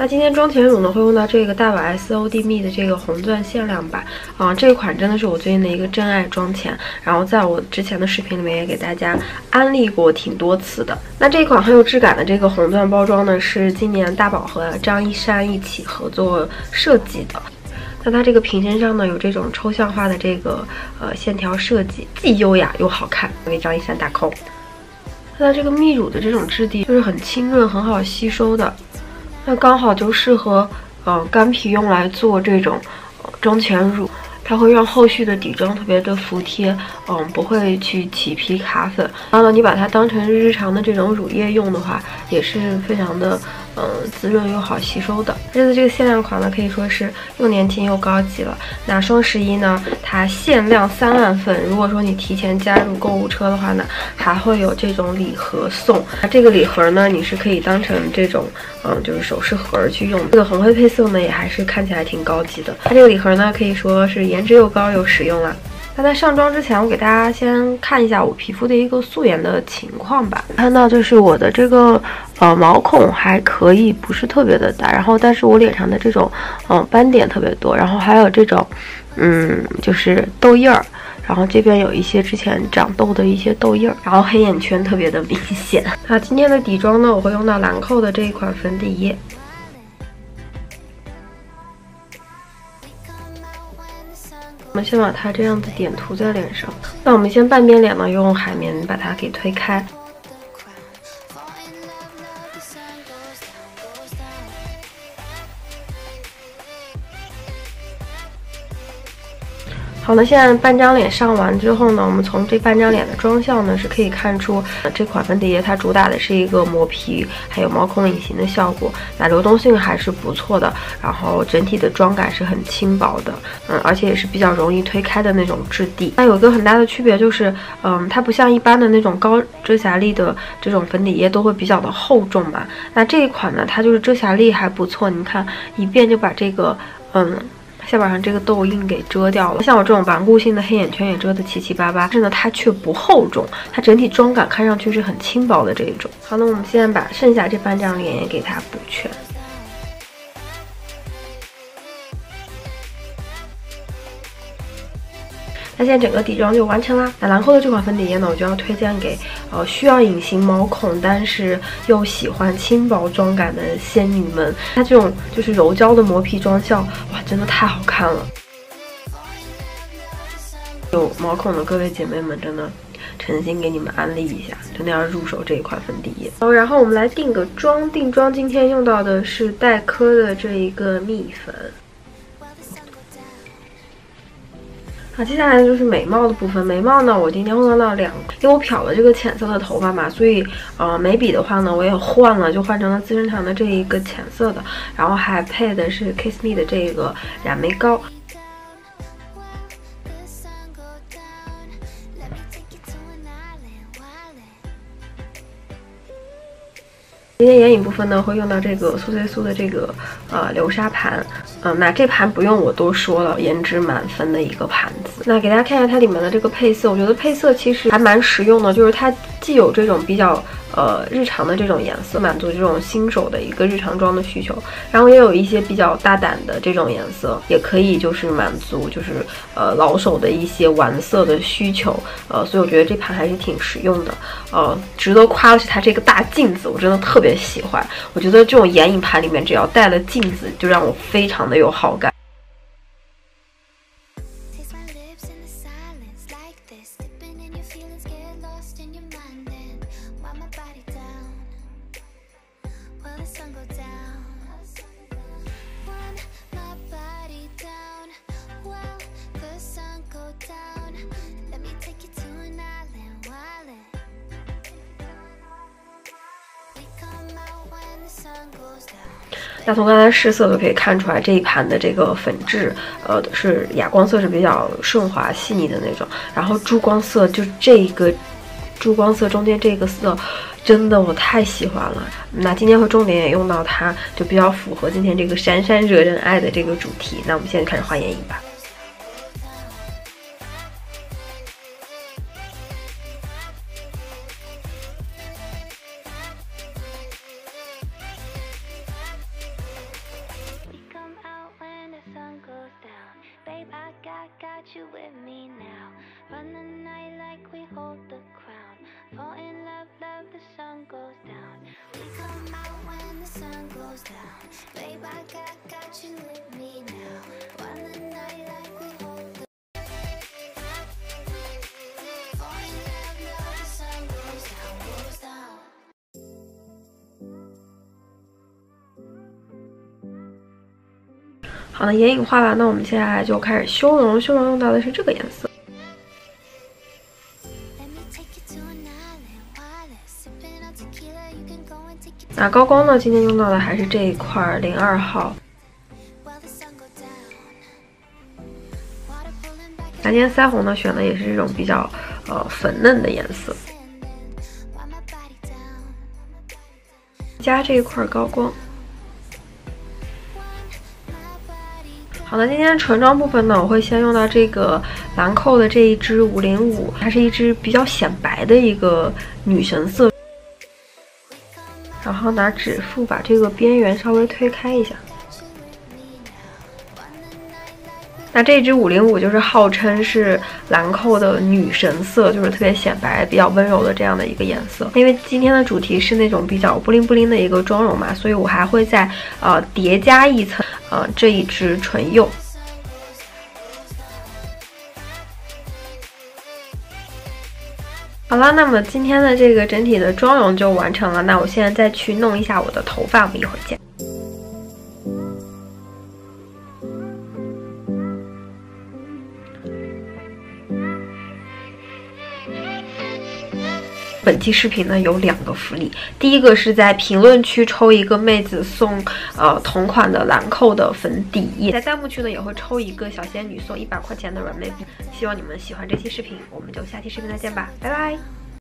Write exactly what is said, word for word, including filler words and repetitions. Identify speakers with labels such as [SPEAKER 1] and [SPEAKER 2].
[SPEAKER 1] 那今天妆前乳呢会用到这个大宝 S O D 蜜的这个红钻限量版啊，这款真的是我最近的一个真爱妆前，然后在我之前的视频里面也给大家安利过挺多次的。那这款很有质感的这个红钻包装呢，是今年大宝和张一山一起合作设计的。那它这个瓶身上呢有这种抽象化的这个呃线条设计，既优雅又好看，为张一山打 call。那它这个蜜乳的这种质地就是很清润，很好吸收的。 那刚好就适合呃干皮用来做这种呃妆前乳，它会让后续的底妆特别的服帖，嗯，不会去起皮卡粉。然后呢，你把它当成日常的这种乳液用的话，也是非常的嗯滋润又好吸收的。这次这个限量款呢，可以说是又年轻又高级了。那双十一呢，它限量三万份，如果说你提前加入购物车的话呢，还会有这种礼盒送。那这个礼盒呢，你是可以当成这种。 嗯，就是首饰盒去用。这个红灰配色呢，也还是看起来挺高级的。它这个礼盒呢，可以说是颜值又高又实用啦。那在上妆之前，我给大家先看一下我皮肤的一个素颜的情况吧。看到就是我的这个呃毛孔还可以，不是特别的大，然后但是我脸上的这种嗯、呃、斑点特别多，然后还有这种嗯就是痘印儿。 然后这边有一些之前长痘的一些痘印儿，然后黑眼圈特别的明显。那今天的底妆呢，我会用到兰蔻的这一款粉底液。我们先把它这样子点涂在脸上。那我们先半边脸呢，用海绵把它给推开。 好了，现在半张脸上完之后呢，我们从这半张脸的妆效呢是可以看出，呃、这款粉底液它主打的是一个磨皮还有毛孔隐形的效果，那流动性还是不错的，然后整体的妆感是很轻薄的，嗯，而且也是比较容易推开的那种质地。那有一个很大的区别就是，嗯，它不像一般的那种高遮瑕力的这种粉底液都会比较的厚重嘛，那这一款呢，它就是遮瑕力还不错，你看一遍就把这个，嗯。 下巴上这个痘印给遮掉了，像我这种顽固性的黑眼圈也遮得七七八八，但是呢，它却不厚重，它整体妆感看上去是很轻薄的这一种。好，那我们现在把剩下这半张脸也给它补全。 那现在整个底妆就完成啦。那兰蔻的这款粉底液呢，我就要推荐给呃需要隐形毛孔，但是又喜欢轻薄妆感的仙女们。它这种就是柔焦的磨皮妆效，哇，真的太好看了。有毛孔的各位姐妹们，真的诚心给你们安利一下，真的要入手这一款粉底液。好，然后我们来定个妆，定妆今天用到的是黛珂的这一个蜜粉。 好，接下来就是眉毛的部分。眉毛呢，我今天会用到两个，因为我漂了这个浅色的头发嘛，所以呃眉笔的话呢，我也换了，就换成了资生堂的这一个浅色的，然后还配的是 Kiss Me 的这个染眉膏。 今天眼影部分呢，会用到这个苏翠苏的这个呃流沙盘，嗯、呃，那这盘不用我多说了，颜值满分的一个盘子。那给大家看一下它里面的这个配色，我觉得配色其实还蛮实用的，就是它既有这种比较呃日常的这种颜色，满足这种新手的一个日常妆的需求，然后也有一些比较大胆的这种颜色，也可以就是满足就是呃老手的一些玩色的需求，呃，所以我觉得这盘还是挺实用的，呃，值得夸的是它这个大镜子，我真的特别喜欢。我觉得这种眼影盘里面只要带了镜子，就让我非常的有好感。那从刚才试色就可以看出来，这一盘的这个粉质，呃，是哑光色是比较顺滑细腻的那种，然后珠光色就这个珠光色中间这个色，真的我太喜欢了。那今天会重点也用到它，就比较符合今天这个闪闪惹人爱的这个主题。那我们现在开始画眼影吧。
[SPEAKER 2] got you with me now. Run the night like we hold the crown. Fall in love, love, the sun goes down. We come out when the sun goes down. Babe, I got, got you with me now. Run the night like we hold the fall in love, love, the sun goes down, goes down.
[SPEAKER 1] 好的，眼影画完，那我们接下来就开始修容。修容用到的是这个颜色。那高光呢？今天用到的还是这一块零二号。那今天腮红呢，选的也是这种比较呃粉嫩的颜色，加这一块高光。 好的，今天唇妆部分呢，我会先用到这个兰蔻的这一支五零五，它是一支比较显白的一个女神色。然后拿指腹把这个边缘稍微推开一下。那这支五零五就是号称是兰蔻的女神色，就是特别显白、比较温柔的这样的一个颜色。因为今天的主题是那种比较布灵布灵的一个妆容嘛，所以我还会再呃叠加一层。 呃，这一支唇釉。好了，那么今天的这个整体的妆容就完成了。那我现在再去弄一下我的头发，我们一会儿见。本期视频呢有两个福利，第一个是在评论区抽一个妹子送呃同款的兰蔻的粉底液，在弹幕区呢也会抽一个小仙女送一百块钱的软妹币。希望你们喜欢这期视频，我们就下期视频再见吧，拜拜。